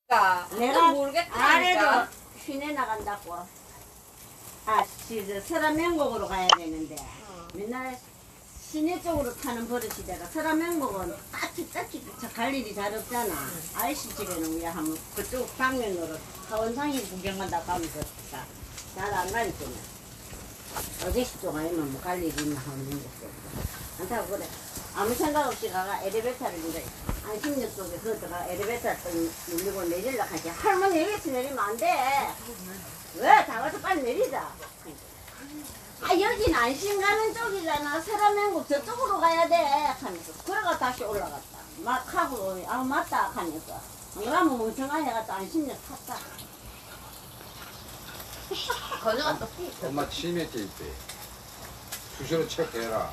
내가 모르겠다니까. 아래로 시내 나간다고. 서라명곡으로 가야 되는데 맨날 시내 쪽으로 타는 버릇이 돼가 서라명곡은 딱히 갈 일이 잘 없잖아. 아이씨 집에는 우리 한번 그쪽 방면으로 하원상이 구경 간다 가면서 잘 안 가니까 어제시 쪽 아니면 뭐 갈 일이 있나 하는 것도 없고 안 타고 그래. 아무 생각 없이 가가 엘리베이터를 이제 안심역 쪽에 그것다가 엘리베이터 누르고 내리려고 하지. 할머니 여기서 내리면 안 돼. 왜? 다 와서 빨리 내리자. 여긴 안심 가는 쪽이잖아. 서라명곡 저쪽으로 가야 돼. 하면서 그래가 다시 올라갔다. 막 하고 맞다 하면서 안 가면 멍청하게 해가지고 안심역 탔다. 건너가 또 피. 엄마 치매지 있대. 수시로 체크해라.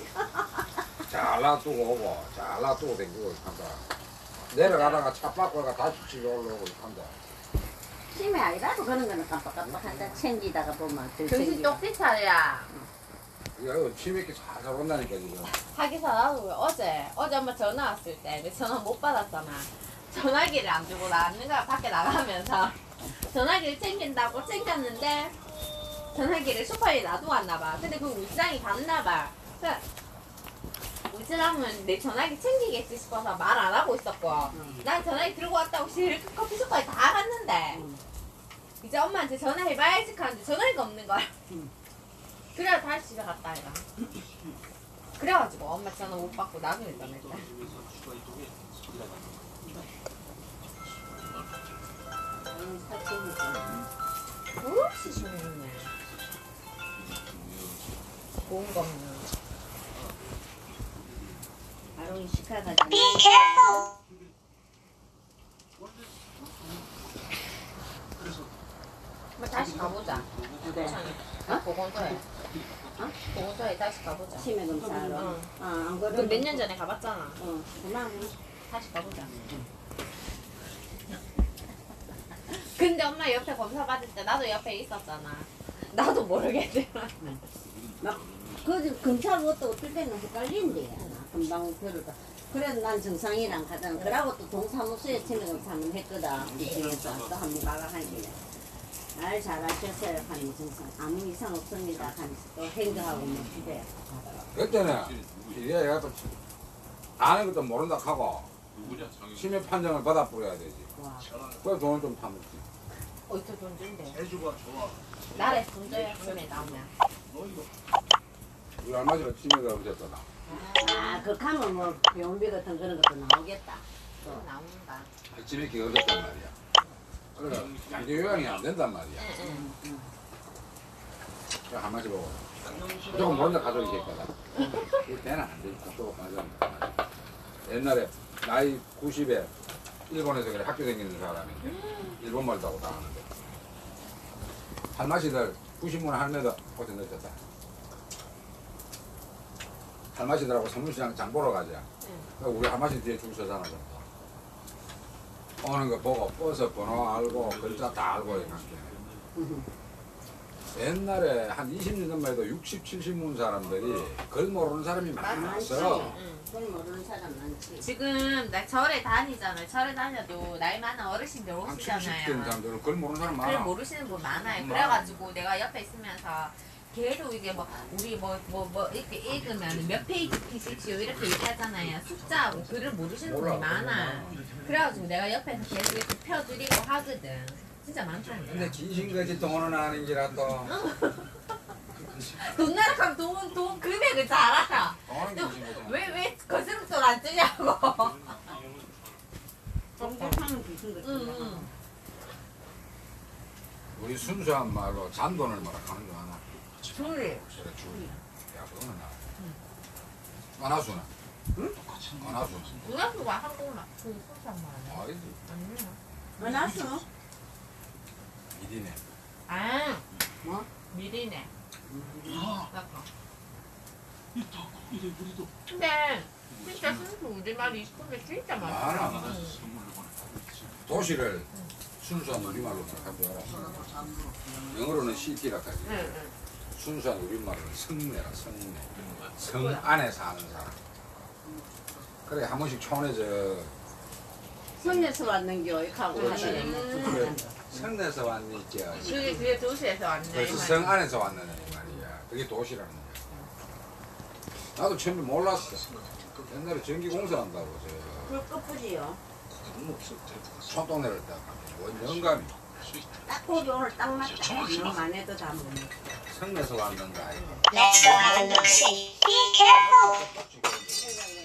잘 놔두고 오고 잘 놔두고 댕기고 한다. 내려가다가 차 바꿔가 다시 집에 올라오고 한다. 심해 아니라도 그런 거는 깜빡깜빡한다. 챙기다가 보면 덜 정신 챙기고. 똑띠 차려. 야 이거 치매기 잘 온다니까 지금. 하기사 나도 어제 엄마 전화 왔을 때 내 전화 못 받았잖아. 전화기를 안 주고 나는 거야. 밖에 나가면서 전화기를 챙긴다고 챙겼는데 전화기를 소파에 놔두고 왔나봐. 근데 그 울상이 갔나봐. 울상은 내 전화기 챙기겠지 싶어서 말 안 하고 있었고 난 전화기 들고 왔다고 실컷 커피숍까지 다 갔는데 이제 엄마한테 전화해봐야지 하는데 전화기가 없는 거야. 그래야 다시 집에 갔다 해가. 그래가지고 엄마 전화 못 받고 나중에 전화했다. 혹시 좋네. 좋은 거 없네. 바로 시카가 다시 가보자. 네. 보건소에. 보건소에 다시 가보자. 치매 검사하러. 응. 안 그 그러면 몇 년 전에 가봤잖아. 그만. 다시 가보자. 근데 엄마 옆에 검사 받을 때 나도 옆에 있었잖아. 나도 모르겠지만. 그 검사 것도 어떨 때는 헷갈린대. 금방 들어가. 그래도 난 정상이랑 가잖아. 그러고 또 동사무소에 치매 검사 한번 했거든. 이 중에서 또 한번 가라 하길래. 날 잘하셨어요. 하니 정상 아무 이상 없습니다. 하면서 또 행정하고 뭐 집에 가더라고. 그때는 이래 얘가 또 아는 것도 모른다 하고 치매 판정을 받아 뿌려야 되지. 와. 그래 돈을 좀 타먹지. 어디서 돈 준대? 나라에 돈 줘야 치매 나오면. 우리 얼마 전에 치매가 없었잖아. 그 가면 뭐 병원비 같은 그런 것도 나오겠다. 또 나온다. 치매기가 없었단 말이야. 그래 장기 요양이 안 된단 말이야. 그래 한 마디 보고 조금 모른다 가족이 있거든. 그 때는 안 되지. 또 맞아. 옛날에 나이 90에 일본에서 그래 학교 다니는 사람이 일본말도 하고 다 하는데 할마시들 90문 할매도 고생 늦었다. 할마시들하고 선물시장 장 보러 가자. 우리 할마시 뒤에 줄 서잖아. 오는 거 보고 버스 번호 알고 글자 다 알고 이렇게. 옛날에 한 20년 전만 해도 60, 70문 사람들이 글 모르는 사람이 많았어. 그걸 모르는 사람 많지. 지금 나 절에 다니잖아요. 절에 다녀도 나이 많은 어르신들 한 70대 오시잖아요. 사람들은 글 모르는 사람 글 많아. 모르시는 분 많아요. 많아. 그래가지고 내가 옆에 있으면서 계속 이게 뭐 우리 뭐 이렇게 읽으면 몇 페이지 피십시오 이렇게 얘기하잖아요. 숫자하고 글을 모르시는 분이 많아. 그래가지고 내가 옆에서 계속 이렇게 펴드리고 하거든. 진짜 많다니까. 근데 귀신같이 돈은 아닌 기라도 돈 나락하면 돈 금액을 잘 알아. 돈은 귀신같이. 왜 거스름돈 안 주냐고. 정직하는 귀신 같은 거. 응. 우리 순수한 말로 잔돈을 뭐라 하는 거 하나. 줄이. 그래 줄. 야 그거는 나. 안하수는? 응? 안하수. 문화수가 한국말 그 소상 말이야. 아이지. 아니야. 만났어? 미리네. 아. 뭐? 미리네. 약간. 근데 진짜 순수 우리말이 있으면 진짜 많아. 많아. 도시를 순수한 우리말로 하고 알아. 영어로는 시티라 하지. 응. 순수한 우리말로는 성내라 성내. 성 안에 사는 사람. 그래 한 번씩 촌에 성에서 왔는겨 이렇게 하고 그렇지. 하잖아. 성내에서 왔니 있지. 그게 도시에서 왔네. 그래서 성 안에서 왔는 이 말이야. 그게 도시라는 거야. 나도 처음에 몰랐어. 옛날에 전기공사한다고 제가 불 끄쁘지요. 촌동네를 딱 원 영감이 딱 고기 오늘 딱 맞다. 너만 해도 다 먹네. 성내에서 왔는가 아이가. Let's go hide and seek. Be careful.